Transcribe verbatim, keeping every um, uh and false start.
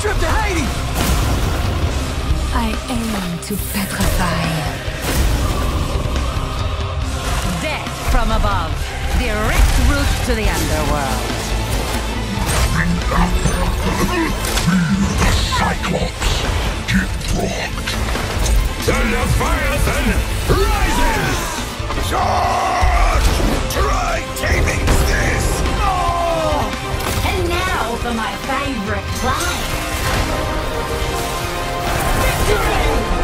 trip to Hades! I aim to petrify. Death from above. Direct route to the underworld. The Cyclops get rocked. The Leviathan rises! Charge! Try taming this! Oh! And now for my favorite climb. Victory!